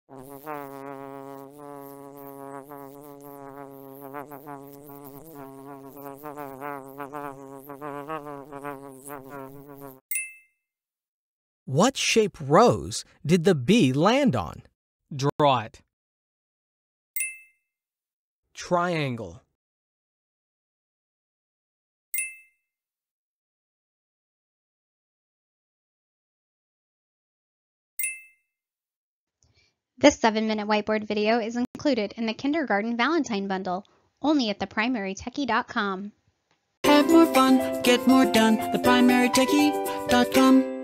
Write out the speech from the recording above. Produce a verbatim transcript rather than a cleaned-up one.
What shape rose did the bee land on? Draw it. Triangle. This seven minute whiteboard video is included in the Kindergarten Valentine Bundle, only at the primary techie dot com. Have more fun, get more done, the primary techie dot com.